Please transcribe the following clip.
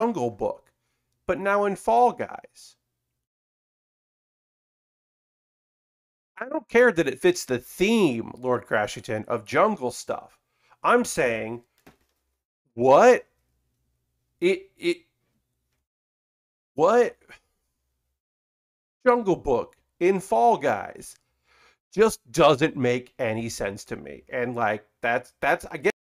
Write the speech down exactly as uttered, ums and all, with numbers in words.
Jungle Book, but now in Fall Guys. I don't care that it fits the theme, Lord Crashington, of jungle stuff. I'm saying, what? It, it, what? Jungle Book in Fall Guys just doesn't make any sense to me. And like, that's, that's, I guess.